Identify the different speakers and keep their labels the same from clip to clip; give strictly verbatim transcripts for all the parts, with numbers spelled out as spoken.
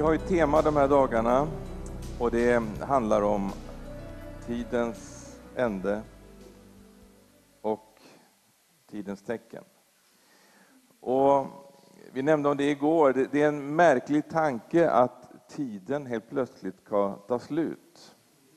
Speaker 1: har ju ett tema de här dagarna och det handlar om tidens ände och tidens tecken. Och vi nämnde om det igår, det är en märklig tanke att tiden helt plötsligt ska ta slut.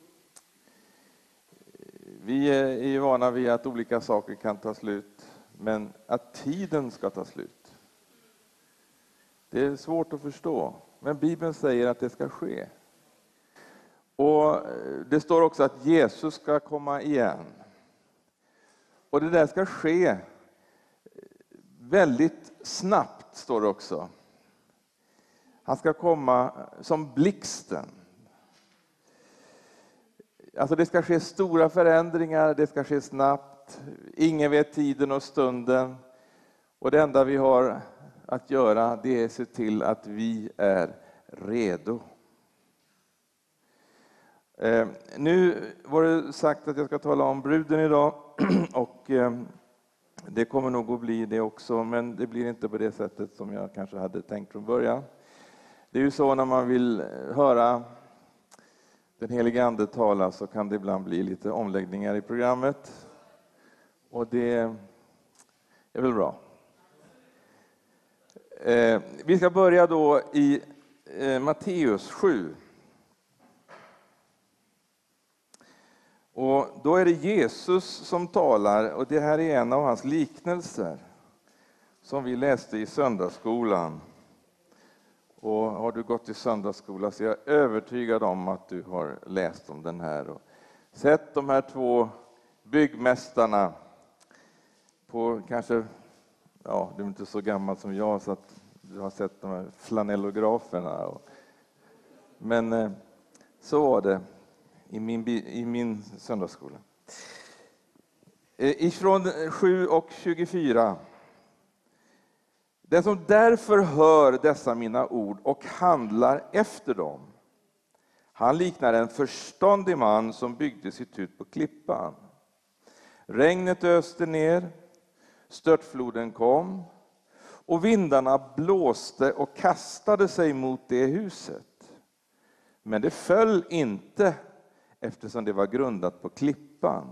Speaker 1: Vi är ju vana vid att olika saker kan ta slut, men att tiden ska ta slut, det är svårt att förstå. Men Bibeln säger att det ska ske. Och det står också att Jesus ska komma igen. Och det där ska ske väldigt snabbt, står det också. Han ska komma som blixten. Alltså det ska ske stora förändringar, det ska ske snabbt. Ingen vet tiden och stunden. Och det enda vi har att göra, det är att se till att vi är redo. Eh, nu var det sagt att jag ska tala om bruden idag. Och eh, det kommer nog att bli det också, men det blir inte på det sättet som jag kanske hade tänkt från början. Det är ju så när man vill höra den helige Ande tala, så kan det ibland bli lite omläggningar i programmet. Och det är väl bra. Eh, vi ska börja då i eh, Matteus sju. Och då är det Jesus som talar, och det här är en av hans liknelser som vi läste i söndagsskolan. Och har du gått i söndagsskola så är jag övertygad om att du har läst om den här och sett de här två byggmästarna på kanske, ja, du är inte så gammal som jag så att du har sett de här flanellograferna. Men eh, så var det i min, i min söndagsskola. Eh, ifrån sju och tjugofyra. Den som därför hör dessa mina ord och handlar efter dem, han liknar en förståndig man som byggde sitt hus på klippan. Regnet öste ner, störtfloden kom och vindarna blåste och kastade sig mot det huset. Men det föll inte, eftersom det var grundat på klippan.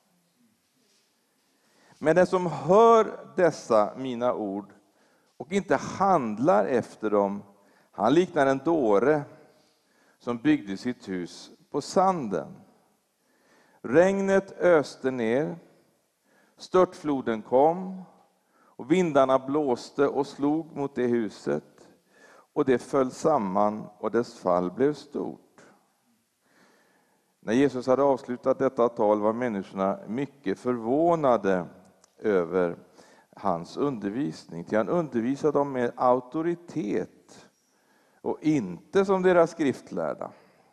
Speaker 1: Men den som hör dessa mina ord och inte handlar efter dem, han liknar en dåre som byggde sitt hus på sanden. Regnet öste ner, störtfloden kom och vindarna blåste och slog mot det huset, och det föll samman och dess fall blev stort. När Jesus hade avslutat detta tal var människorna mycket förvånade över hans undervisning. Till han undervisade dem med auktoritet och inte som deras skriftlärda.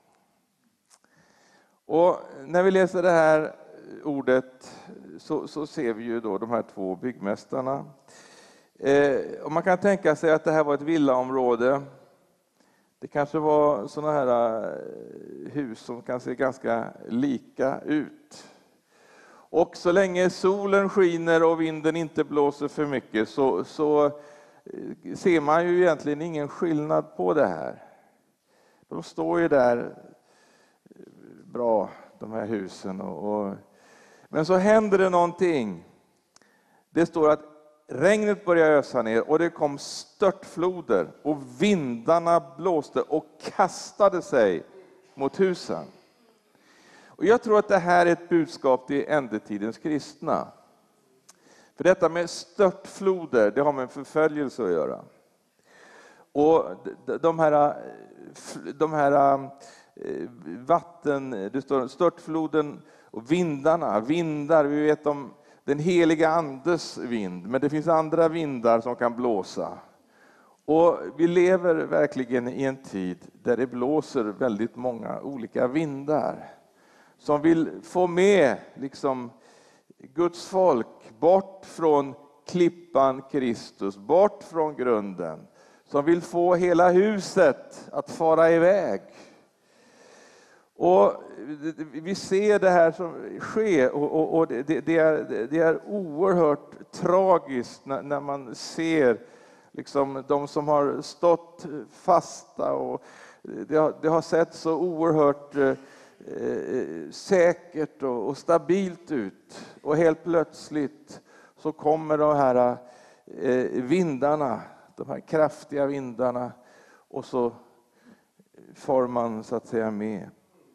Speaker 1: Och när vi läser det här ordet så, så ser vi ju då de här två byggmästarna. Eh, och man kan tänka sig att det här var ett villaområde. Det kanske var sådana här hus som kan se ganska lika ut. Och så länge solen skiner och vinden inte blåser för mycket så, så ser man ju egentligen ingen skillnad på det här. De står ju där bra, de här husen. Och, och, men så händer det någonting. Det står att regnet började ösa ner och det kom störtfloder och vindarna blåste och kastade sig mot husen. Och jag tror att det här är ett budskap till ändetidens kristna. För detta med störtfloder, det har med förföljelse att göra. Och de här, de här vatten, det står störtfloden och vindarna, vindar, vi vet om den heliga andes vind, men det finns andra vindar som kan blåsa. Och vi lever verkligen i en tid där det blåser väldigt många olika vindar som vill få med liksom Guds folk bort från klippan Kristus, bort från grunden, som vill få hela huset att fara iväg. Och vi ser det här som sker, och, och, och det, det, är, det är oerhört tragiskt när, när man ser liksom de som har stått fasta, och det har, det har sett så oerhört eh, säkert och, och stabilt ut. Och helt plötsligt så kommer de här eh, vindarna, de här kraftiga vindarna, och så får man så att säga med.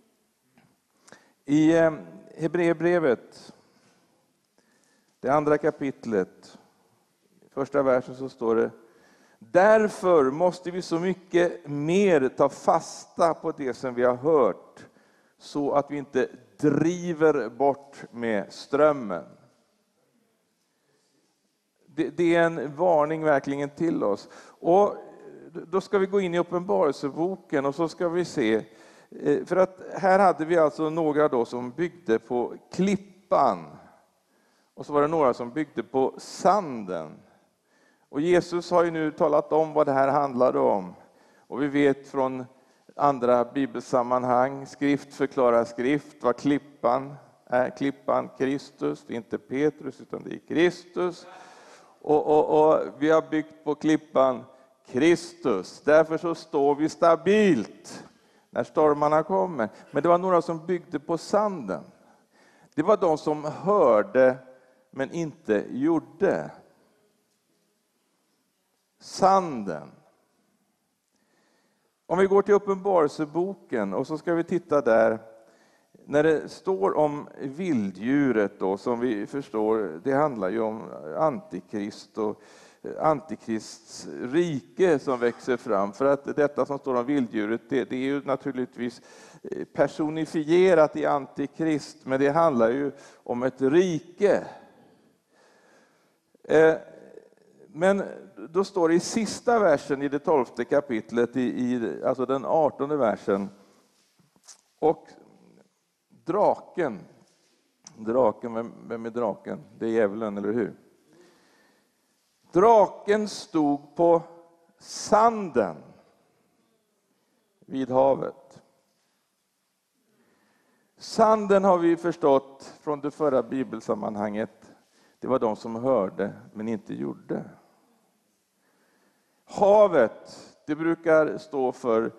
Speaker 1: I eh, Hebreerbrevet, det andra kapitlet, första versen, så står det: därför måste vi så mycket mer ta fasta på det som vi har hört, så att vi inte driver bort med strömmen. Det, det är en varning verkligen till oss. Och då ska vi gå in i Uppenbarelseboken, och så ska vi se, för att här hade vi alltså några då som byggde på klippan, och så var det några som byggde på sanden. Och Jesus har ju nu talat om vad det här handlade om. Och vi vet från andra bibelsammanhang, skrift förklarar skrift, vad klippan är. Klippan Kristus, det är inte Petrus utan det är Kristus. Och, och, och vi har byggt på klippan Kristus. Därför så står vi stabilt när stormarna kommer. Men det var några som byggde på sanden. Det var de som hörde men inte gjorde. Sanden. Om vi går till Uppenbarelseboken, och så ska vi titta där, när det står om vilddjuret då, som vi förstår, det handlar ju om antikrist och antikrists rike som växer fram. För att detta som står om vilddjuret, det, det är ju naturligtvis personifierat i antikrist, men det handlar ju om ett rike. Eh, Men då står det i sista versen i det tolfte kapitlet, i, i, alltså den artonde versen. Och draken, draken vem, vem är draken? Det är djävulen, eller hur? Draken stod på sanden vid havet. Sanden har vi förstått från det förra bibelsammanhanget. Det var de som hörde men inte gjorde. Havet, det brukar stå för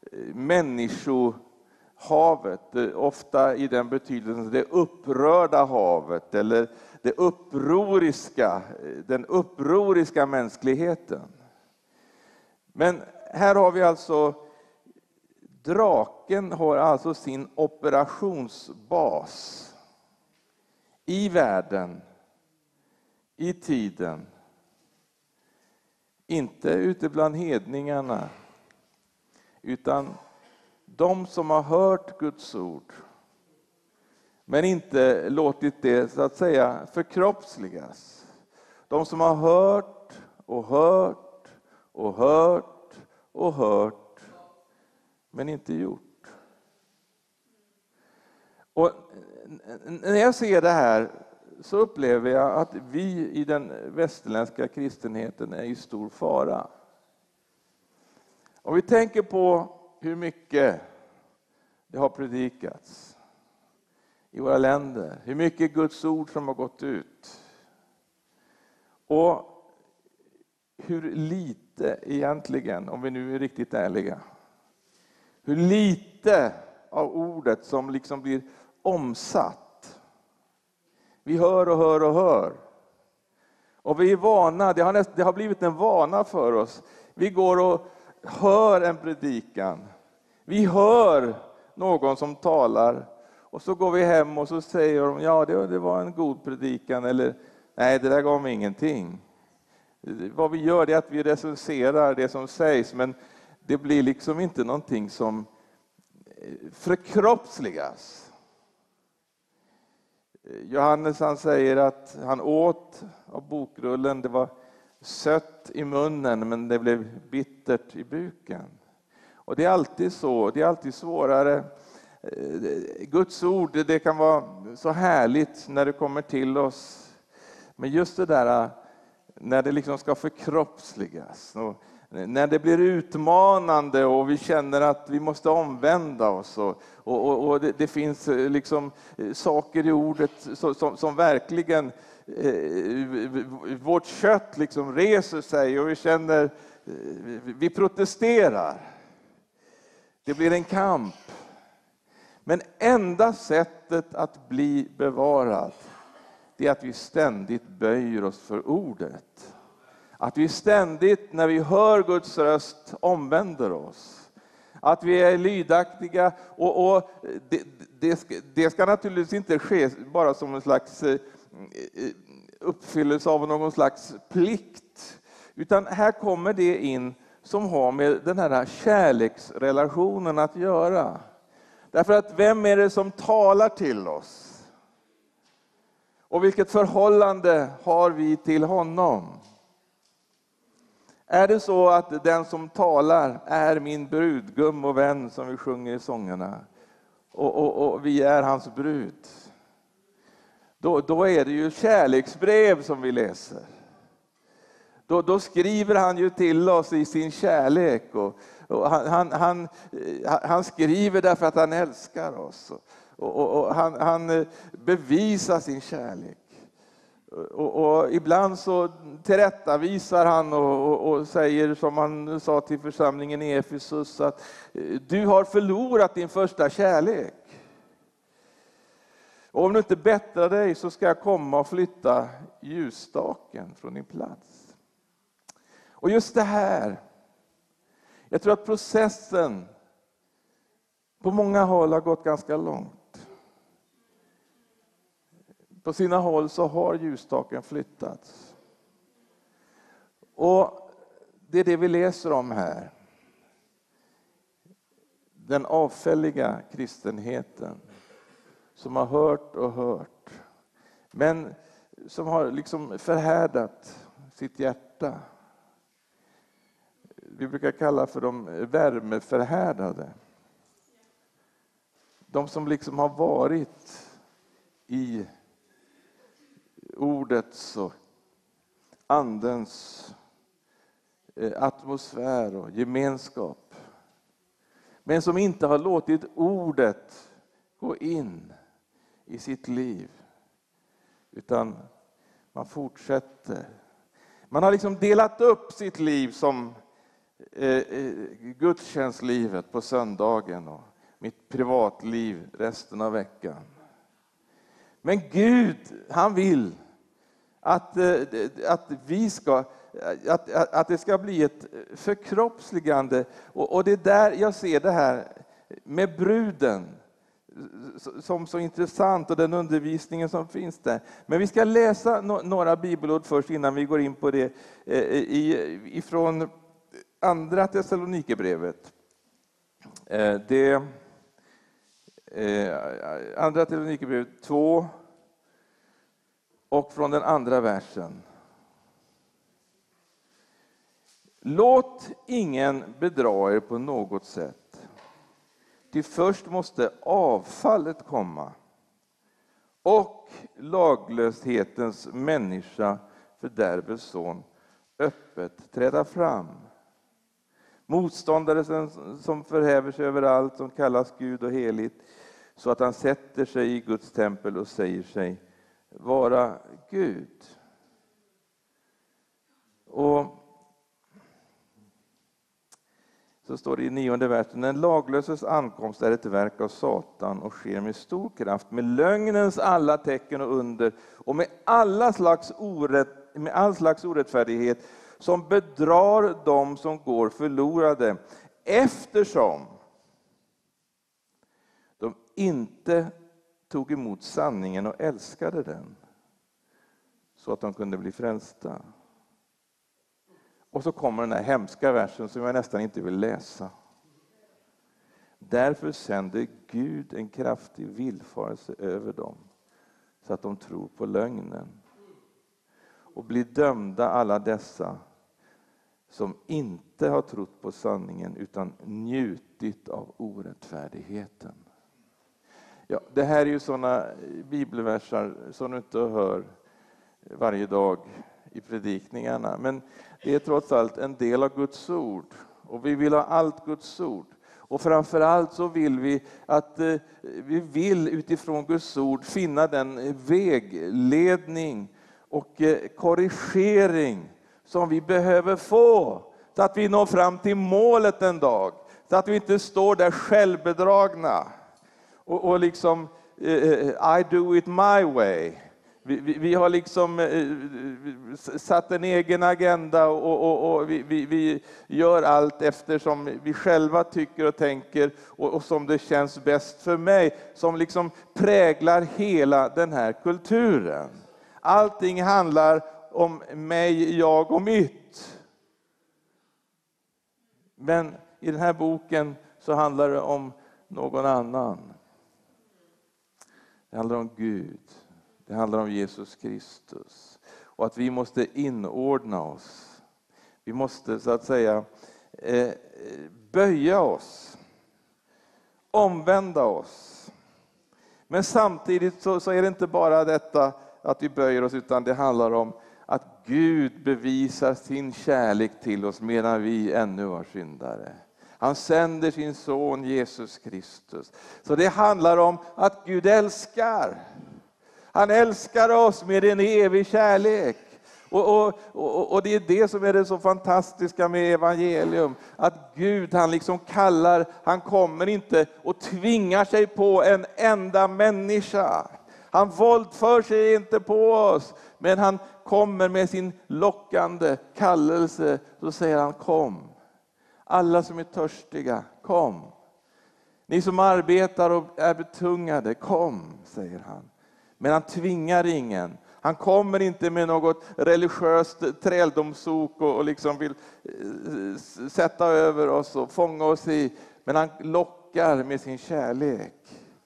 Speaker 1: människohavet, ofta i den betydelsen det upprörda havet, eller det upproriska, den upproriska mänskligheten. Men här har vi alltså, draken har alltså sin operationsbas i världen, i tiden. Inte ute bland hedningarna, utan de som har hört Guds ord, men inte låtit det så att säga förkroppsligas. De som har hört och hört och hört och hört, men inte gjort. Och när jag ser det här så upplever jag att vi i den västerländska kristenheten är i stor fara. Om vi tänker på hur mycket det har predikats i våra länder, hur mycket Guds ord som har gått ut, och hur lite egentligen, om vi nu är riktigt ärliga, hur lite av ordet som liksom blir omsatt. Vi hör och hör och hör. Och vi är vana, det har, näst, det har blivit en vana för oss. Vi går och hör en predikan. Vi hör någon som talar. Och så går vi hem och så säger de, ja det, det var en god predikan. Eller, nej det där gav mig ingenting. Vad vi gör är att vi recenserar det som sägs. Men det blir liksom inte någonting som förkroppsligas. Johannes han säger att han åt av bokrullen, det var sött i munnen men det blev bittert i buken. Och det är alltid så, det är alltid svårare. Guds ord, det kan vara så härligt när det kommer till oss. Men just det där när det liksom ska förkroppsligas, och när det blir utmanande och vi känner att vi måste omvända oss och, och, och, och det, det finns liksom saker i ordet som, som, som verkligen eh, vårt kött liksom reser sig och vi känner vi protesterar. Det blir en kamp. Men enda sättet att bli bevarad, det är att vi ständigt böjer oss för ordet. Att vi ständigt, när vi hör Guds röst, omvänder oss. Att vi är lydaktiga. Och, och det, det, ska, det ska naturligtvis inte ske bara som en slags uppfyllelse av någon slags plikt. Utan här kommer det in som har med den här kärleksrelationen att göra. Därför att vem är det som talar till oss? Och vilket förhållande har vi till honom? Är det så att den som talar är min brudgum och vän, som vi sjunger i sångerna, och, och, och vi är hans brud, då, då är det ju kärleksbrev som vi läser. Då, då skriver han ju till oss i sin kärlek. Och, och han, han, han, han skriver därför att han älskar oss. Och, och, och han, han bevisar sin kärlek. Och, och ibland så tillrättavisar han och, och, och säger, som han sa till församlingen i Efesus, att du har förlorat din första kärlek. Och om du inte bättrar dig så ska jag komma och flytta ljusstaken från din plats. Och just det här, jag tror att processen på många håll har gått ganska långt. På sina håll så har ljusstaken flyttats. Och det är det vi läser om här. Den avfälliga kristenheten som har hört och hört, men som har liksom förhärdat sitt hjärta. Vi brukar kalla för de värmeförhärdade. De som liksom har varit i ordets och andens atmosfär och gemenskap. Men som inte har låtit ordet gå in i sitt liv. Utan man fortsätter. Man har liksom delat upp sitt liv som eh, gudstjänstlivet på söndagen och mitt privatliv resten av veckan. Men Gud, han vill att, att vi ska att, att det ska bli ett förkroppsligande, och, och det är där jag ser det här med bruden som så intressant, och den undervisningen som finns där. Men vi ska läsa no, några bibelord först innan vi går in på det eh, i, ifrån andra Thessalonikerbrevet. Eh, det eh, andra Thessalonikerbrevet två och från den andra versen. Låt ingen bedra er på något sätt. Ty först måste avfallet komma och laglöshetens människa, fördärvets son, öppet träda fram. Motståndare som förhäver sig över allt som kallas Gud och heligt, så att han sätter sig i Guds tempel och säger sig vara Gud. Och så står det i nionde versen: den laglöses ankomst är ett verk av Satan och sker med stor kraft, med lögnens alla tecken och under och med alla slags orätt, med all slags orättfärdighet som bedrar dem som går förlorade, eftersom de inte tog emot sanningen och älskade den, så att de kunde bli frälsta. Och så kommer den här hemska versen som jag nästan inte vill läsa. Därför sände Gud en kraftig villfarelse över dem, så att de tror på lögnen. Och blir dömda alla dessa som inte har trott på sanningen utan njutit av orättfärdigheten. Ja, det här är ju sådana bibelversar som du inte hör varje dag i predikningarna. Men det är trots allt en del av Guds ord. Och vi vill ha allt Guds ord. Och framförallt så vill vi att eh, vi vill utifrån Guds ord finna den vägledning och eh, korrigering som vi behöver få. Så att vi når fram till målet en dag. Så att vi inte står där självbedragna. Och, och liksom, eh, I do it my way. Vi, vi, vi har liksom eh, satt en egen agenda och, och, och vi, vi, vi gör allt eftersom vi själva tycker och tänker och, och som det känns bäst för mig. Som liksom präglar hela den här kulturen. Allting handlar om mig, jag och mitt. Men i den här boken så handlar det om någon annan. Det handlar om Gud. Det handlar om Jesus Kristus. Och att vi måste inordna oss. Vi måste så att säga eh, böja oss. Omvända oss. Men samtidigt så, så är det inte bara detta att vi böjer oss, utan det handlar om att Gud bevisar sin kärlek till oss medan vi ännu var syndare. Han sänder sin son Jesus Kristus. Så det handlar om att Gud älskar. Han älskar oss med en evig kärlek. Och, och, och, och det är det som är det så fantastiska med evangelium. Att Gud, han liksom kallar, han kommer inte och tvingar sig på en enda människa. Han våldför sig inte på oss, men han kommer med sin lockande kallelse. Så säger han, kom. Alla som är törstiga, kom. Ni som arbetar och är betungade, kom, säger han. Men han tvingar ingen. Han kommer inte med något religiöst träldomsok och, och liksom vill eh, sätta över oss och fånga oss i. Men han lockar med sin kärlek.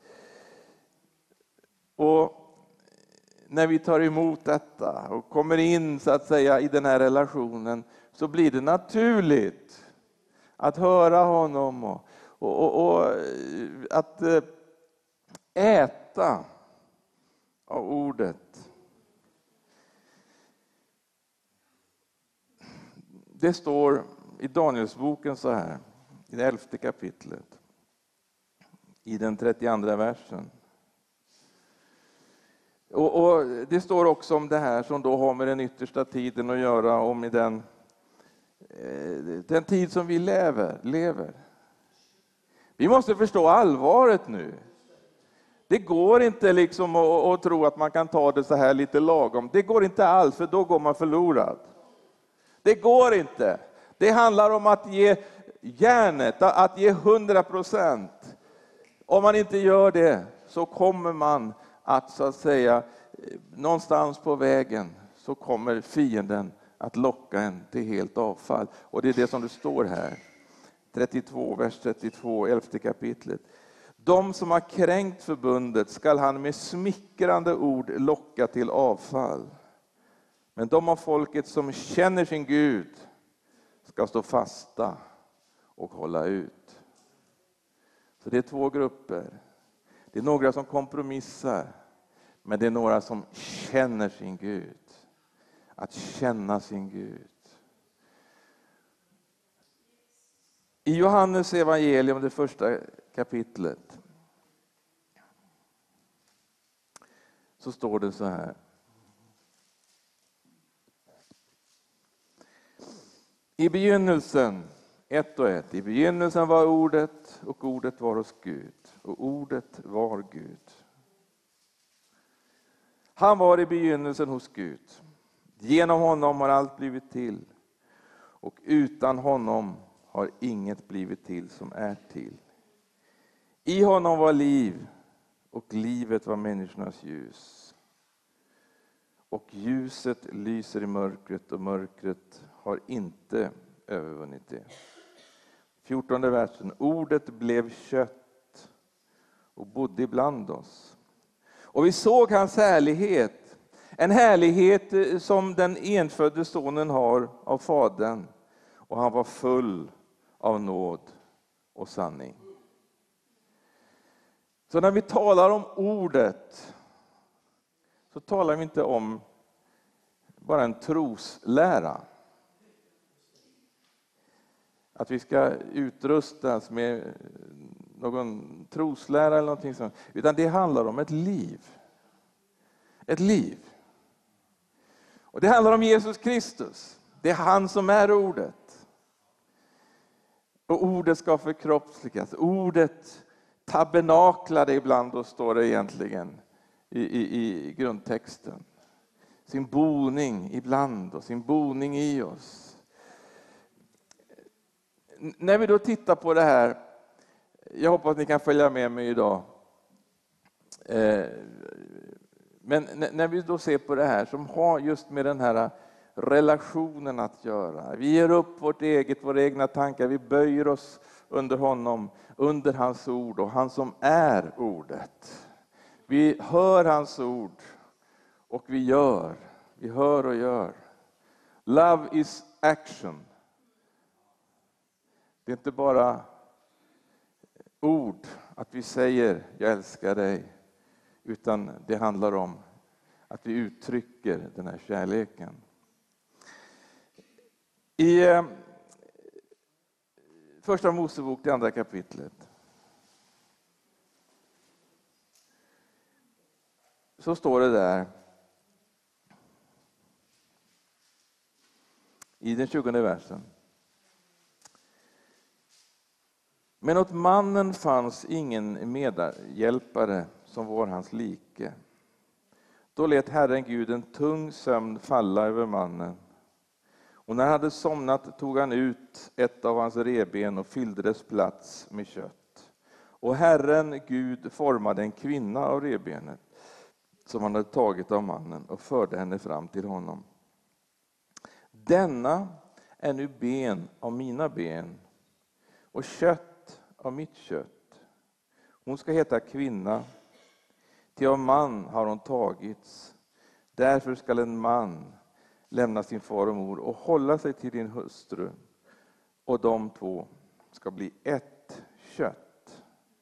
Speaker 1: Och när vi tar emot detta och kommer in så att säga i den här relationen, så blir det naturligt att höra honom och, och, och, och att äta av ordet. Det står i Danielsboken så här, i det elfte kapitlet, i den trettioandra versen. Och, och det står också om det här som då har med den yttersta tiden att göra, om i den, den tid som vi lever, lever. Vi måste förstå allvaret nu. Det går inte liksom att, att tro att man kan ta det så här lite lagom. Det går inte alls, för då går man förlorad. Det går inte. Det handlar om att ge järnet, att ge hundra procent. Om man inte gör det så kommer man att så att säga någonstans på vägen så kommer fienden att locka en till helt avfall. Och det är det som det står här. trettiotvå, vers trettiotvå, elfte kapitlet. De som har kränkt förbundet skall han med smickrande ord locka till avfall. Men de av folket som känner sin Gud ska stå fasta och hålla ut. Så det är två grupper. Det är några som kompromissar, men det är några som känner sin Gud. Att känna sin Gud. I Johannes evangelium, det första kapitlet, så står det så här. I begynnelsen, ett och ett, i begynnelsen var ordet, och ordet var hos Gud, och ordet var Gud. Han var i begynnelsen hos Gud. Genom honom har allt blivit till, och utan honom har inget blivit till som är till. I honom var liv, och livet var människornas ljus. Och ljuset lyser i mörkret, och mörkret har inte övervunnit det. fjortonde versen. Ordet blev kött och bodde ibland oss. Och vi såg hans härlighet. En härlighet som den enfödde sonen har av fadern. Och han var full av nåd och sanning. Så när vi talar om ordet så talar vi inte om bara en troslära. Att vi ska utrustas med någon troslära eller någonting sånt. Utan det handlar om ett liv. Ett liv. Och det handlar om Jesus Kristus. Det är han som är ordet. Och ordet ska förkroppsligas. Ordet tabernaklade ibland, då står det egentligen i, i, i grundtexten. Sin boning ibland och sin boning i oss. När vi då tittar på det här, jag hoppas att ni kan följa med mig idag. Men när vi då ser på det här som har just med den här relationen att göra. Vi ger upp vårt eget, våra egna tankar, vi böjer oss under honom, under hans ord och han som är ordet. Vi hör hans ord och vi gör, vi hör och gör. Love is action. Det är inte bara ord att vi säger jag älskar dig, utan det handlar om att vi uttrycker den här kärleken. I eh, första Mosebok, det andra kapitlet, så står det där i den tjugonde versen. Men åt mannen fanns ingen medhjälpare som var hans like. Då lät Herren Gud en tung sömn falla över mannen. Och när han hade somnat tog han ut ett av hans revben och fyllde dess plats med kött. Och Herren Gud formade en kvinna av revbenet som han hade tagit av mannen och förde henne fram till honom. Denna är nu ben av mina ben och kött av mitt kött. Hon ska heta kvinna, till av man har hon tagits. Därför skall en man lämna sin far och mor och hålla sig till din hustru, och de två ska bli ett kött.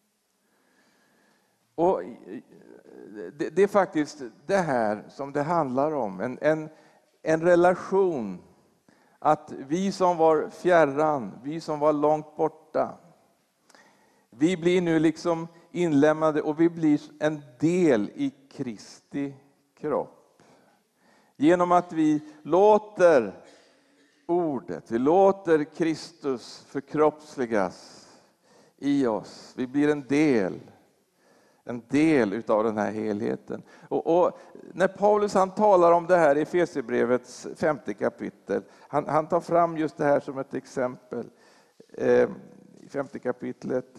Speaker 1: Och det, det är faktiskt det här som det handlar om. En, en, en relation. Att vi som var fjärran, vi som var långt borta, vi blir nu liksom inlämnade och vi blir en del i Kristi kropp. Genom att vi låter ordet, vi låter Kristus förkroppsligas i oss. Vi blir en del, en del utav den här helheten. Och, och när Paulus han talar om det här i Efesierbrevets femte kapitel, han, han tar fram just det här som ett exempel. Eh, I femte kapitlet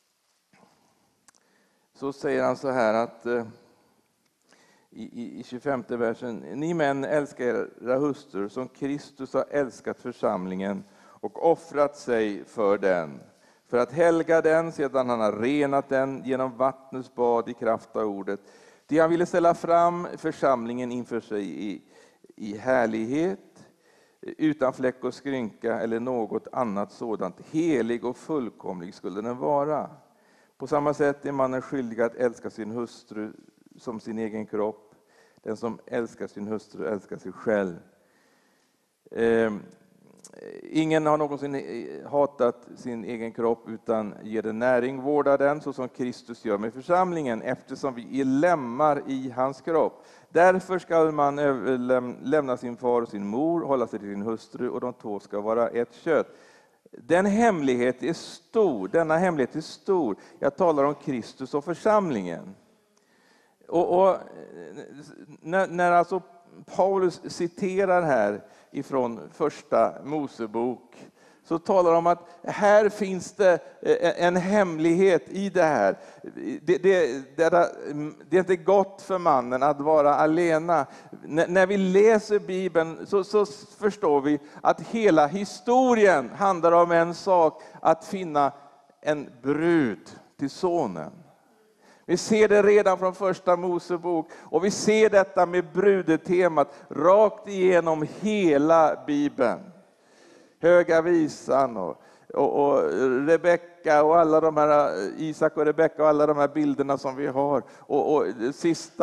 Speaker 1: så säger han så här att eh, i, i tjugofemte versen: ni män älskar era hustrur som Kristus har älskat församlingen och offrat sig för den, för att helga den sedan han har renat den genom vattnets bad i kraft av ordet. Det han ville ställa fram församlingen inför sig i, i härlighet, utan fläck och skrynka eller något annat sådant. Helig och fullkomlig skulle den vara. På samma sätt är mannen skyldig att älska sin hustru som sin egen kropp. Den som älskar sin hustru älskar sig själv. Eh, ingen har någonsin hatat sin egen kropp utan ger den näring, vårdar den så som Kristus gör med församlingen, eftersom vi är lemmar i hans kropp. Därför ska man lämna sin far och sin mor, hålla sig till sin hustru, och de två ska vara ett kött. Den hemlighet är stor, denna hemlighet är stor. Jag talar om Kristus och församlingen. Och, och när, när alltså Paulus citerar här ifrån första Mosebok, så talar om att här finns det en hemlighet i det här. Det, det, det, det är inte gott för mannen att vara alena. N- när vi läser Bibeln så, så förstår vi att hela historien handlar om en sak: att finna en brud till sonen. Vi ser det redan från första Mosebok, och vi ser detta med brudetemat rakt igenom hela Bibeln. Höga visan och, och, och Rebecka och alla de här, Isak och Rebecka och alla de här bilderna som vi har. Och, och sista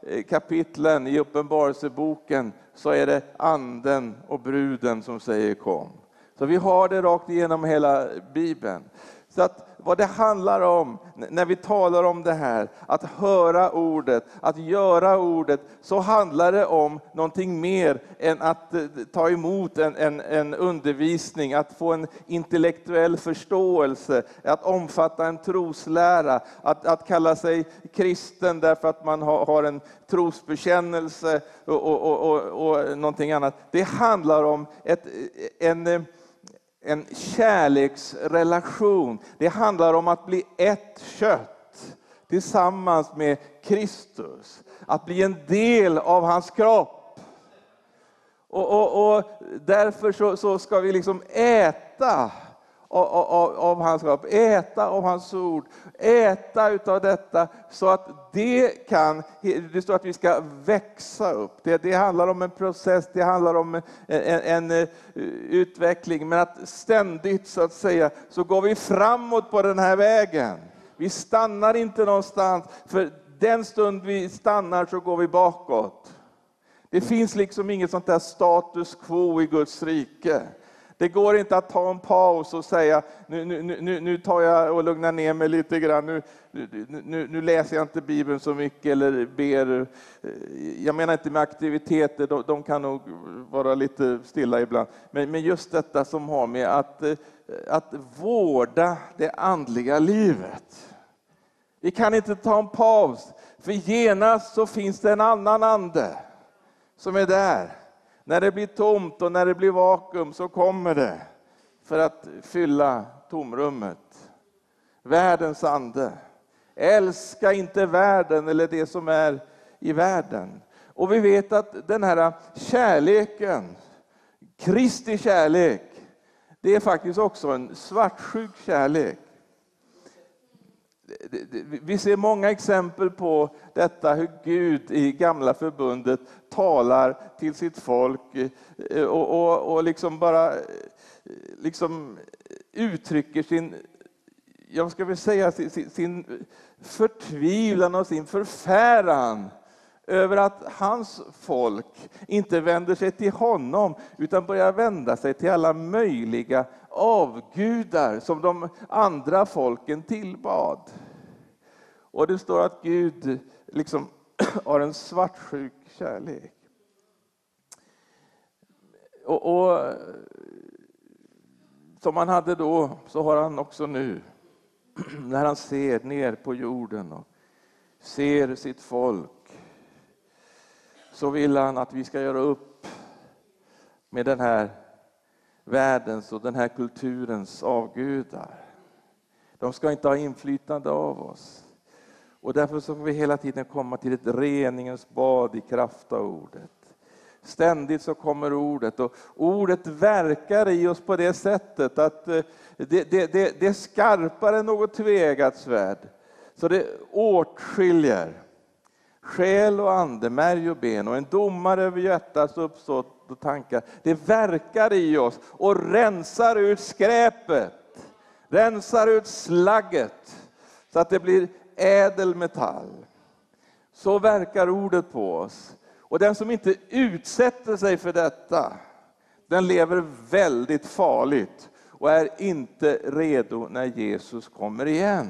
Speaker 1: kapitlen i Uppenbarelseboken så är det anden och bruden som säger kom. Så vi har det rakt igenom hela Bibeln. Så att vad det handlar om när vi talar om det här, att höra ordet, att göra ordet, så handlar det om någonting mer än att ta emot en, en, en undervisning, att få en intellektuell förståelse, att omfatta en troslära, att, att kalla sig kristen därför att man har, har en trosbekännelse och, och, och, och, och någonting annat. Det handlar om ett, en... En kärleksrelation. Det handlar om att bli ett kött tillsammans med Kristus. Att bli en del av hans kropp. Och, och, och därför så, så ska vi liksom äta av, av, av hans kropp. Äta av hans ord. Äta utav detta så att det kan, det står att vi ska växa upp. Det, det handlar om en process, det handlar om en, en, en utveckling. Men att ständigt så att säga så går vi framåt på den här vägen. Vi stannar inte någonstans, för den stund vi stannar så går vi bakåt. Det finns liksom inget sånt där status quo i Guds rike. Det går inte att ta en paus och säga nu, nu, nu, nu tar jag och lugnar ner mig lite grann. Nu, nu, nu läser jag inte Bibeln så mycket eller ber. Jag menar inte med aktiviteter, de, de kan nog vara lite stilla ibland. Men, men just detta som har med att, att vårda det andliga livet. Vi kan inte ta en paus, för genast så finns det en annan ande som är där. När det blir tomt och när det blir vakuum så kommer det för att fylla tomrummet. Världens ande. Älska inte världen eller det som är i världen. Och vi vet att den här kärleken, Kristi kärlek, det är faktiskt också en svartsjuk kärlek. Vi ser många exempel på detta, hur Gud i gamla förbundet talar till sitt folk och, och, och liksom bara liksom uttrycker sin, jag ska väl säga sin, sin förtvivlan och sin förfäran över att hans folk inte vänder sig till honom utan börjar vända sig till alla möjliga avgudar som de andra folken tillbad. Och det står att Gud liksom har en svartsjuk kärlek. Och, och som han hade då så har han också nu. När han ser ner på jorden och ser sitt folk, så vill han att vi ska göra upp med den här världens och den här kulturens avgudar. De ska inte ha inflytande av oss. Och därför så får vi hela tiden komma till ett reningens bad i kraft av ordet. Ständigt så kommer ordet, och ordet verkar i oss på det sättet att det, det, det, det är skarpare än något tveeggat svärd. Så det åtskiljer själ och ande, märg och ben, och en domare över hjärtats uppsåt och tankar. Det verkar i oss och rensar ut skräpet, rensar ut slagget så att det blir ädel metall. Så verkar ordet på oss. Och den som inte utsätter sig för detta, den lever väldigt farligt och är inte redo när Jesus kommer igen.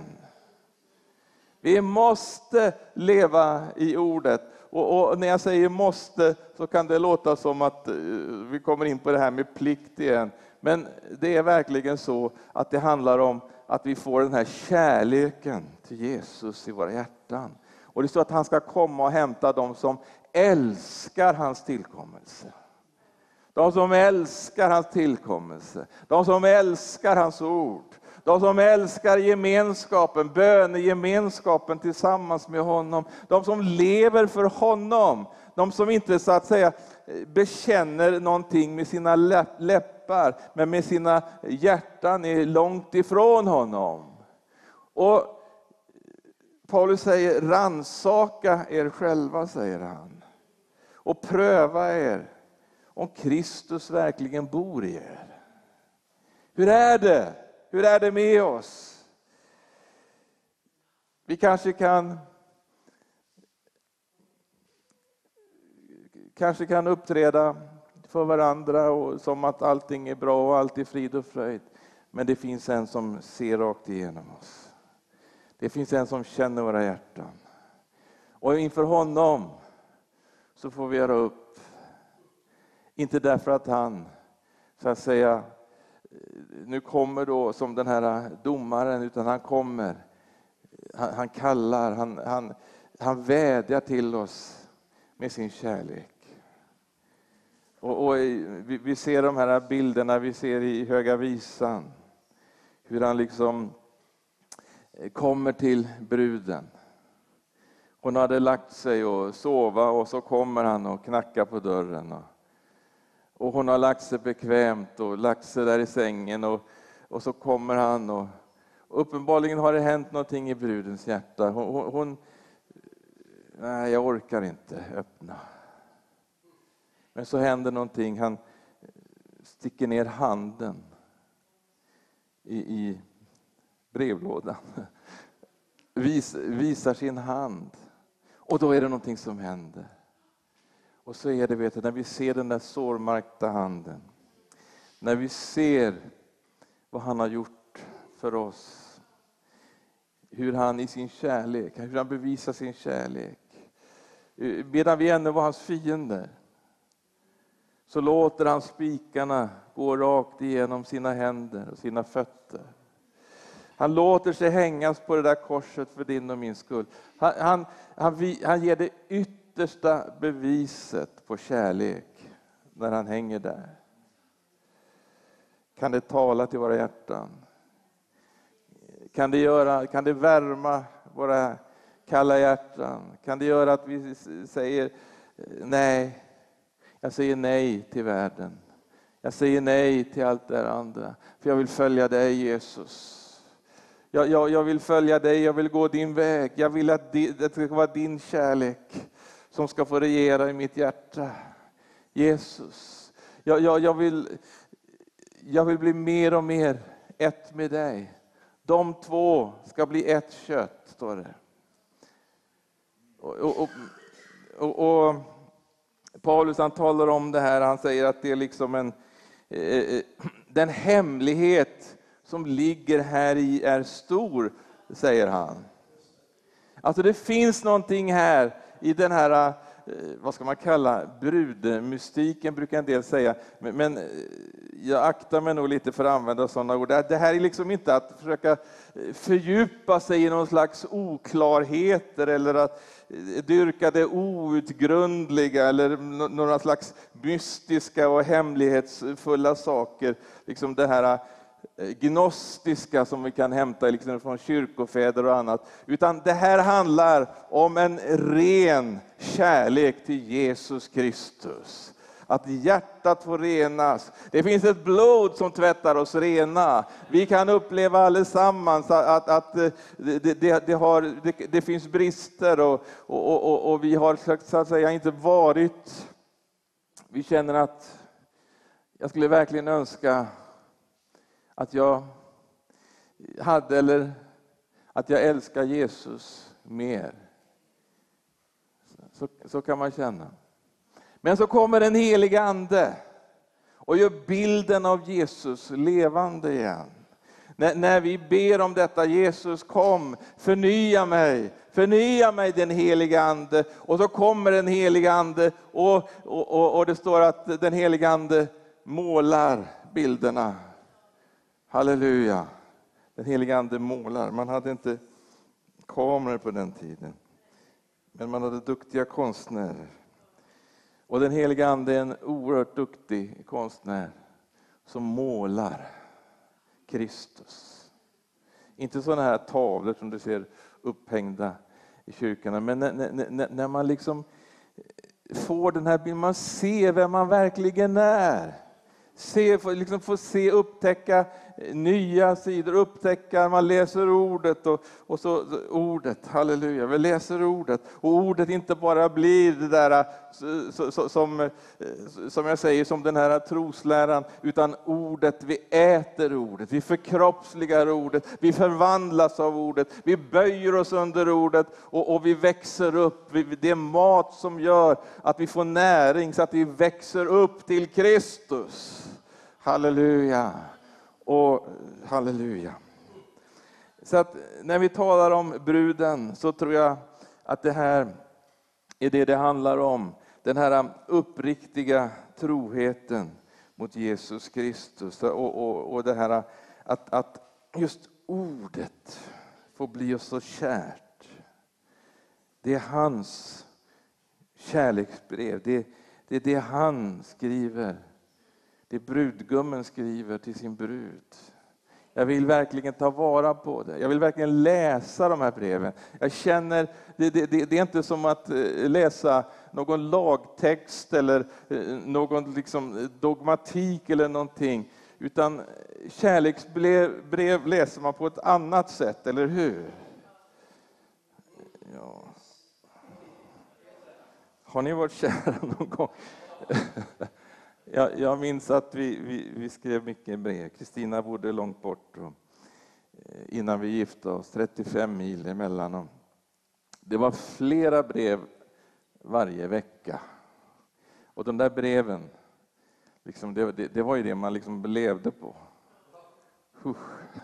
Speaker 1: Vi måste leva i ordet. Och, och när jag säger måste så kan det låta som att uh, vi kommer in på det här med plikt igen. Men det är verkligen så att det handlar om att vi får den här kärleken till Jesus i våra hjärtan. Och det står att han ska komma och hämta dem som älskar hans tillkommelse. De som älskar hans tillkommelse. De som älskar hans ord. De som älskar gemenskapen, bönegemenskapen tillsammans med honom. De som lever för honom. De som inte så att säga bekänner någonting med sina läppar, men med sina hjärtan är långt ifrån honom. Och Paulus säger, ransaka er själva, säger han. Och pröva er om Kristus verkligen bor i er. Hur är det? Hur är det med oss? Vi kanske kan kanske kan uppträda för varandra och som att allting är bra och allt är frid och fröjd. Men det finns en som ser rakt igenom oss. Det finns en som känner våra hjärtan. Och inför honom så får vi göra upp. Inte därför att han, så att säga, nu kommer då som den här domaren, utan han kommer. Han, han kallar, han, han, han vädjar till oss med sin kärlek. Och, och vi, vi ser de här bilderna, vi ser i Höga visan. Hur han liksom kommer till bruden. Hon hade lagt sig och sova och så kommer han och knackar på dörren. Och, och hon har lagt sig bekvämt och lagt sig där i sängen och, och så kommer han och, och uppenbarligen har det hänt någonting i brudens hjärta. Hon, hon, hon nej, jag orkar inte öppna. Men så händer någonting, han sticker ner handen i, i brevlådan. Vis, visar sin hand. Och då är det någonting som händer. Och så är det, vet du, när vi ser den där sårmärkta handen. När vi ser vad han har gjort för oss. Hur han i sin kärlek, hur han bevisar sin kärlek. Medan vi ännu var hans fiender, så låter han spikarna gå rakt igenom sina händer och sina fötter. Han låter sig hängas på det där korset för din och min skull. Han, han, han, han ger det yttersta beviset på kärlek när han hänger där. Kan det tala till våra hjärtan? Kan det, göra, kan det värma våra kalla hjärtan? Kan det göra att vi säger nej? Jag säger nej till världen. Jag säger nej till allt det andra. För jag vill följa dig, Jesus. Jag, jag, jag vill följa dig, jag vill gå din väg. Jag vill att det, det ska vara din kärlek som ska få regera i mitt hjärta. Jesus, jag, jag, jag, vill, jag vill bli mer och mer ett med dig. De två ska bli ett kött, står det. Och, och, och, och Paulus, han talar om det här, han säger att det är liksom en eh, den hemlighet som ligger här i är stor, säger han. Alltså det finns någonting här i den här, vad ska man kalla, brudmystiken brukar en del säga. Men, men jag aktar mig nog lite för att använda sådana ord. Det här är liksom inte att försöka fördjupa sig i någon slags oklarheter eller att dyrka det outgrundliga eller några slags mystiska och hemlighetsfulla saker. Liksom det här gnostiska som vi kan hämta liksom från kyrkofäder och annat. Utan det här handlar om en ren kärlek till Jesus Kristus. Att hjärtat får renas. Det finns ett blod som tvättar oss rena. Vi kan uppleva allesammans att, att det, det, det, har, det, det finns brister och, och, och, och vi har så att säga inte varit. Vi känner att jag skulle verkligen önska att jag hade eller att jag älskar Jesus mer. Så, så kan man känna. Men så kommer den heliga ande och gör bilden av Jesus levande igen. När, när vi ber om detta, Jesus kom, förnya mig, förnya mig den heliga ande. Och så kommer den heliga ande och, och, och, och det står att den heliga ande målar bilderna. Halleluja. Den heliga ande målar. Man hade inte kameror på den tiden. Men man hade duktiga konstnärer. Och den heliga ande är en oerhört duktig konstnär som målar Kristus. Inte sådana här tavlor som du ser upphängda i kyrkorna. Men när, när, när man liksom får den här bilden, man ser vem man verkligen är. Se, liksom få se, upptäcka nya sidor, upptäcka, man läser ordet och, och så ordet, halleluja, vi läser ordet och ordet inte bara blir det där så, så, som, som jag säger, som den här trosläran, utan ordet, vi äter ordet, vi förkroppsligar ordet, vi förvandlas av ordet, vi böjer oss under ordet och, och vi växer upp. Det är mat som gör att vi får näring så att vi växer upp till Kristus. Halleluja. Och halleluja. Så att när vi talar om bruden så tror jag att det här är det det handlar om. Den här uppriktiga troheten mot Jesus Kristus. Och, och, och det här att, att just ordet får bli oss så kärt. Det är hans kärleksbrev. Det, det är det han skriver. Det brudgummen skriver till sin brud. Jag vill verkligen ta vara på det. Jag vill verkligen läsa de här breven. Jag känner, det, det, det, det är inte som att läsa någon lagtext eller någon liksom dogmatik eller någonting. Utan kärleksbrev brev läser man på ett annat sätt, eller hur? Ja. Har ni varit kära någon gång? Jag, jag minns att vi, vi, vi skrev mycket brev. Kristina bodde långt bort och, innan vi gifte oss, trettiofem mil emellan dem. Det var flera brev varje vecka. Och de där breven, liksom, det, det, det var ju det man liksom levde på. Huh.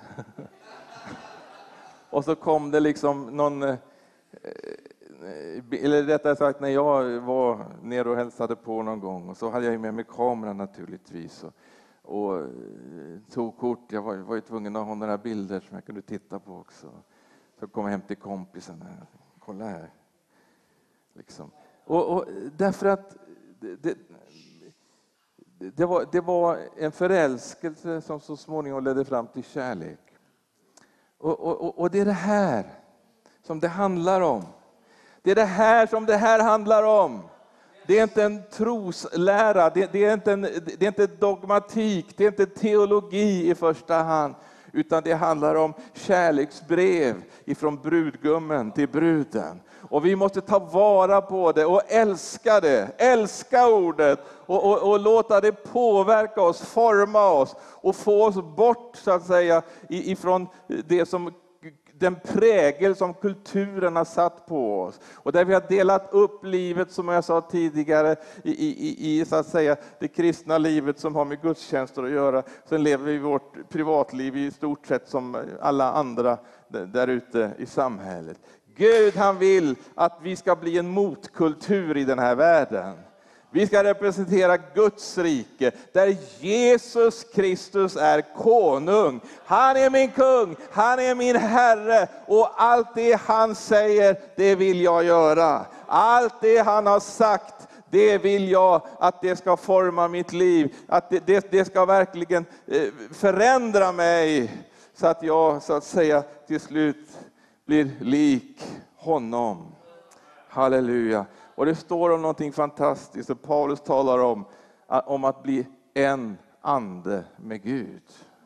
Speaker 1: Och så kom det liksom någon... Eh, eller rättare sagt, när jag var nere och hälsade på någon gång, och så hade jag med mig kameran naturligtvis och, och tog kort. Jag var, var ju tvungen att ha några bilder som jag kunde titta på också. Så kom jag hem till kompisen här. Kolla här. Liksom. Och, och därför att det, det, det, var, det var en förälskelse som så småningom ledde fram till kärlek. Och, och, och det är det här som det handlar om. Det är det här som det här handlar om. Det är inte en troslära, det, det, är inte en, det är inte dogmatik, det är inte teologi i första hand. Utan det handlar om kärleksbrev ifrån brudgummen till bruden. Och vi måste ta vara på det och älska det, älska ordet. Och, och, och låta det påverka oss, forma oss och få oss bort så att säga ifrån det som... den prägel som kulturen har satt på oss. Och där vi har delat upp livet, som jag sa tidigare, i, i, i så att säga, det kristna livet som har med gudstjänster att göra. Sen lever vi vårt privatliv i stort sett som alla andra där ute i samhället. Gud, han vill att vi ska bli en motkultur i den här världen. Vi ska representera Guds rike där Jesus Kristus är konung. Han är min kung, han är min herre och allt det han säger, det vill jag göra. Allt det han har sagt, det vill jag att det ska forma mitt liv. Att det, det, det ska verkligen förändra mig så att jag så att säga till slut blir lik honom. Halleluja. Och det står om någonting fantastiskt. Och Paulus talar om, om att bli en ande med Gud.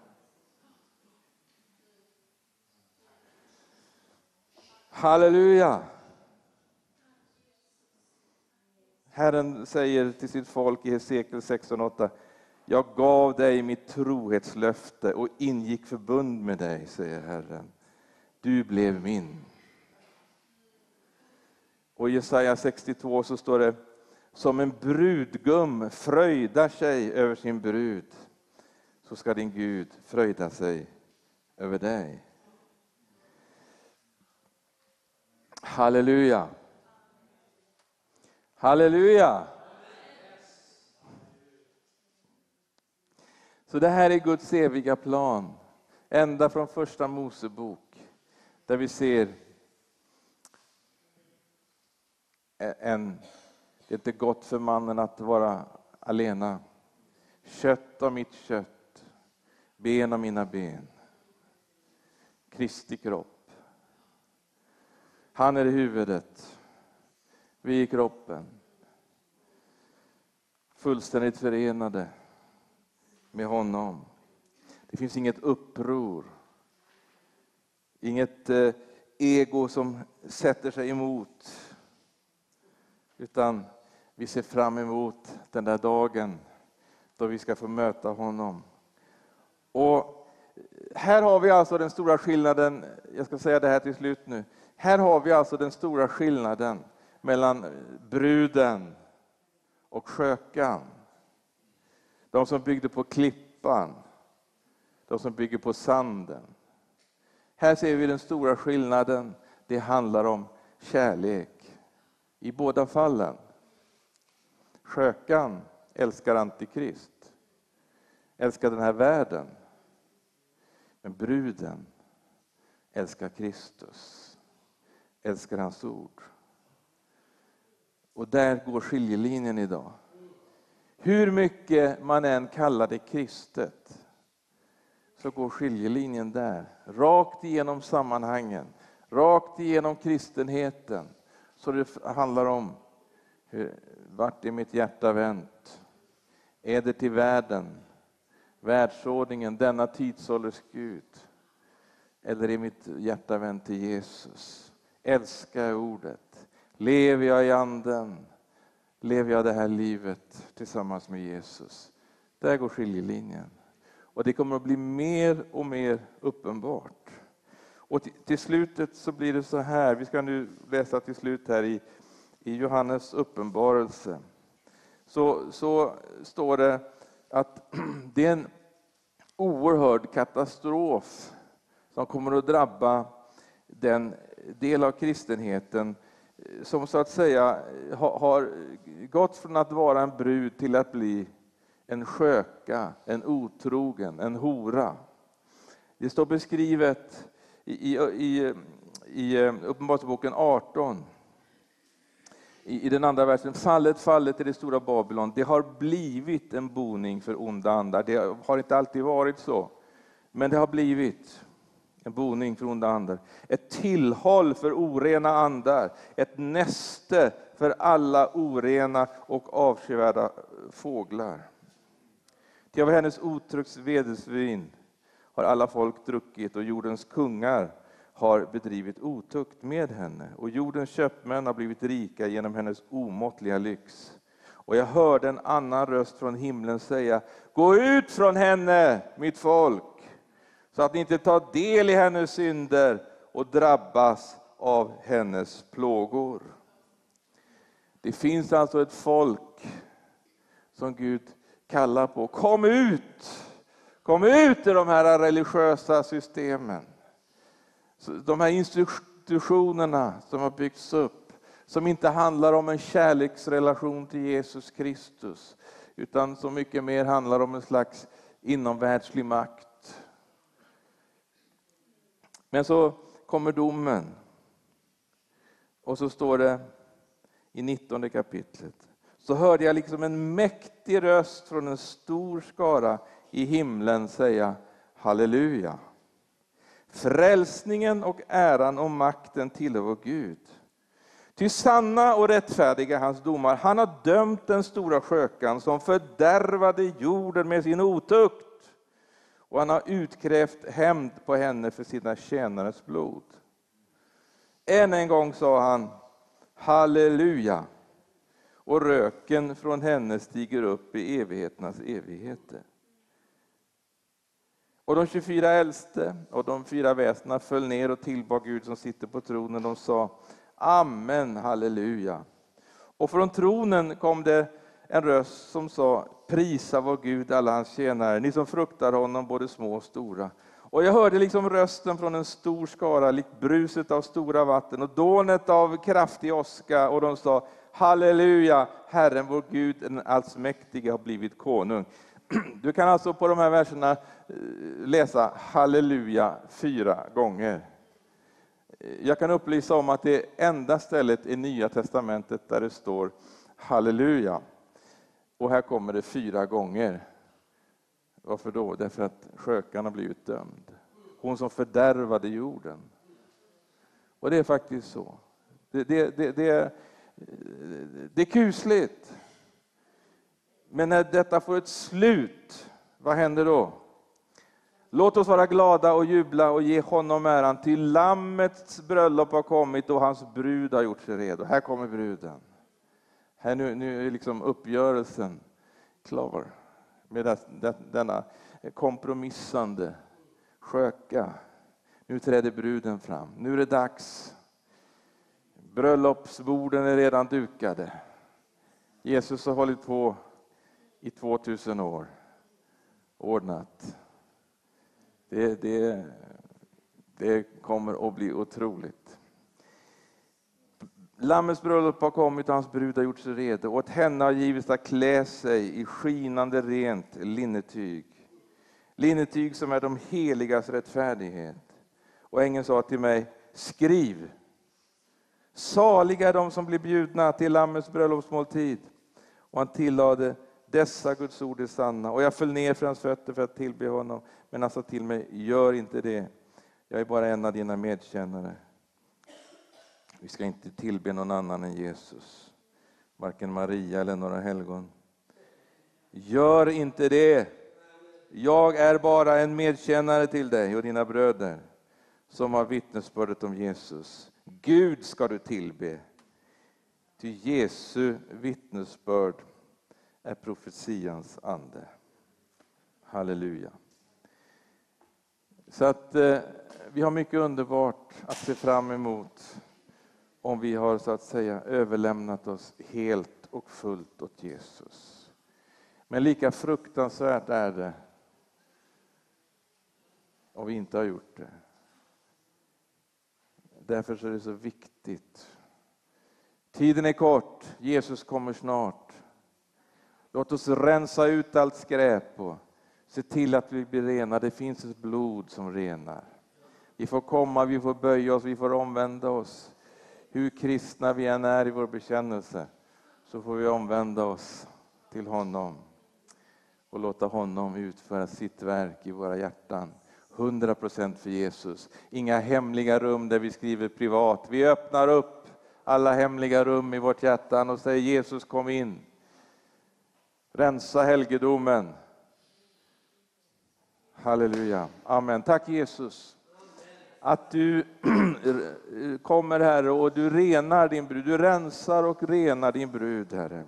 Speaker 1: Halleluja. Herren säger till sitt folk i Hesekiel sexton åtta: jag gav dig mitt trohetslöfte och ingick förbund med dig, säger Herren. Du blev min. Och i Jesaja sextiotvå så står det: som en brudgum fröjdar sig över sin brud, så ska din Gud fröjda sig över dig. Halleluja. Halleluja. Så det här är Guds eviga plan. Ända från första Mosebok, där vi ser en, det är inte gott för mannen att vara alena. Kött av mitt kött, ben av mina ben. Kristi kropp. Han är huvudet, vi är kroppen. Fullständigt förenade med honom. Det finns inget uppror. Inget eh, ego som sätter sig emot. Utan vi ser fram emot den där dagen då vi ska få möta honom. Och här har vi alltså den stora skillnaden, jag ska säga det här till slut nu. Här har vi alltså den stora skillnaden mellan bruden och skökan. De som byggde på klippan, de som bygger på sanden. Här ser vi den stora skillnaden. Det handlar om kärlek i båda fallen. Skökan älskar antikrist, älskar den här världen. Men bruden älskar Kristus, älskar hans ord. Och där går skiljelinjen idag. Hur mycket man än kallar det kristet, så går skiljelinjen där. Rakt igenom sammanhangen, rakt igenom kristenheten. Så det handlar om, hur, vart är mitt hjärta vänt? Är det till världen, världsordningen, denna tidsålders Gud? Eller är mitt hjärta vänt till Jesus? Älskar jag ordet? Lever jag i anden? Lever jag det här livet tillsammans med Jesus? Där går skiljelinjen. Och det kommer att bli mer och mer uppenbart. Och till, till slutet så blir det så här. Vi ska nu läsa till slut här i, i Johannes uppenbarelse. Så, så står det att det är en oerhörd katastrof som kommer att drabba den del av kristenheten som så att säga har, har gått från att vara en brud till att bli en sköka, en otrogen, en hora. Det står beskrivet i, i, i, i Uppenbarelseboken arton. I, I den andra versen, fallet, fallet i det stora Babylon. Det har blivit en boning för onda andar. Det har inte alltid varit så. Men det har blivit en boning för onda andar. Ett tillhåll för orena andar. Ett näste för alla orena och avskyvärda fåglar. Till av hennes otrukts vedersvin har alla folk druckit, och jordens kungar har bedrivit otukt med henne. Och jordens köpmän har blivit rika genom hennes omåttliga lyx. Och jag hörde en annan röst från himlen säga: gå ut från henne, mitt folk, så att ni inte tar del i hennes synder och drabbas av hennes plågor. Det finns alltså ett folk som Gud kallar på. Kom ut! Kom ut ur de här religiösa systemen. De här institutionerna som har byggts upp, som inte handlar om en kärleksrelation till Jesus Kristus, utan så mycket mer handlar om en slags inomvärldslig makt. Men så kommer domen. Och så står det i nittonde kapitlet. Så hörde jag liksom en mäktig röst från en stor skara i himlen säga: halleluja. Frälsningen och äran och makten tillhör vår Gud. Ty sanna och rättfärdiga hans domar. Han har dömt den stora skökan som fördärvade jorden med sin otukt. Och han har utkrävt hämnd på henne för sina tjänares blod. Än en gång sa han: halleluja. Och röken från henne stiger upp i evigheternas evigheter. Och de tjugofyra äldste och de fyra väsena föll ner och tillbad Gud som sitter på tronen. De sa: amen, halleluja. Och från tronen kom det en röst som sa: prisa vår Gud, alla hans tjänare, ni som fruktar honom, både små och stora. Och jag hörde liksom rösten från en stor skara, likt bruset av stora vatten och dånet av kraftig åska. Och de sa: halleluja, Herren vår Gud, den allsmäktige, har blivit konung. Du kan alltså på de här verserna läsa halleluja fyra gånger. Jag kan upplysa om att det är enda stället i Nya testamentet där det står halleluja. Och här kommer det fyra gånger. Varför då? Därför att skökan har blivit dömd. Hon som fördärvade jorden. Och det är faktiskt så. Det, det, det, det, det är kusligt. Men när detta får ett slut, vad händer då? Låt oss vara glada och jubla och ge honom äran, till lammets bröllop har kommit och hans brud har gjort sig redo. Här kommer bruden. Här nu, nu är liksom uppgörelsen klar med denna kompromissande sköka. Nu träder bruden fram. Nu är det dags. Bröllopsborden är redan dukade. Jesus har hållit på i tvåtusen år. Ordnat. Det, det, det kommer att bli otroligt. Lammets bröllop har kommit och hans brud har gjort sig redo. Och åt henne har givits att klä sig i skinande rent linnetyg. Linnetyg som är de heligas rättfärdighet. Och ängeln sa till mig, skriv. Saliga är de som blir bjudna till lammets bröllopsmåltid. Och han tillade, dessa Guds ord är sanna. Och jag föll ner för hans fötter för att tillbe honom. Men han sa till mig, gör inte det. Jag är bara en av dina medkännare. Vi ska inte tillbe någon annan än Jesus. Varken Maria eller några helgon. Gör inte det. Jag är bara en medkännare till dig och dina bröder. Som har vittnesbördet om Jesus. Gud ska du tillbe. Ty Jesu vittnesbörd är profetians ande. Halleluja. Så att eh, vi har mycket underbart att se fram emot. Om vi har så att säga överlämnat oss helt och fullt åt Jesus. Men lika fruktansvärt är det om vi inte har gjort det. Därför så är det så viktigt. Tiden är kort, Jesus kommer snart. Låt oss rensa ut allt skräp och se till att vi blir rena. Det finns ett blod som renar. Vi får komma, vi får böja oss, vi får omvända oss. Hur kristna vi än är i vår bekännelse så får vi omvända oss till honom. Och låta honom utföra sitt verk i våra hjärtan. hundra procent för Jesus. Inga hemliga rum där vi skriver privat. Vi öppnar upp alla hemliga rum i vårt hjärta och säger Jesus kom in. Rensa helgedomen. Halleluja. Amen. Tack Jesus. Att du kommer Herre och du renar din brud. Du rensar och renar din brud Herre.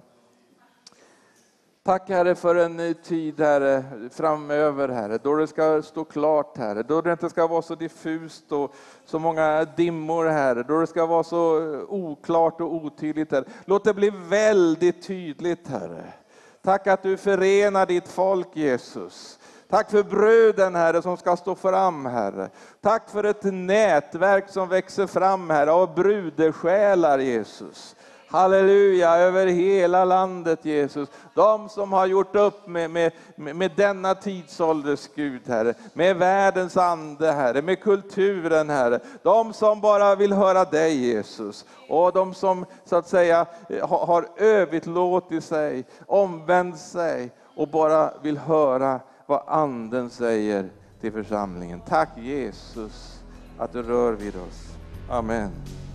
Speaker 1: Tack Herre för en tid Herre framöver Herre. Då det ska stå klart Herre. Då det inte ska vara så diffust och så många dimmor Herre. Då det ska vara så oklart och otydligt Herre. Låt det bli väldigt tydligt Herre. Tack att du förenar ditt folk Jesus. Tack för bröden Herre som ska stå fram Herre. Tack för ett nätverk som växer fram Herre av brudesjälar Jesus. Halleluja, över hela landet Jesus. De som har gjort upp med, med, med denna tidsålders Gud Herre. Med världens ande Herre, med kulturen Herre. De som bara vill höra dig Jesus. Och de som så att säga har, har överlåtit sig, omvänt sig och bara vill höra vad anden säger till församlingen. Tack Jesus att du rör vid oss. Amen.